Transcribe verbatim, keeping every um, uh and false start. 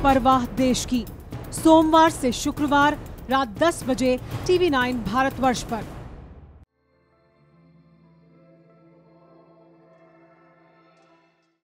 परवाह देश की। सोमवार से शुक्रवार रात दस बजे टीवी नाइन भारतवर्ष पर।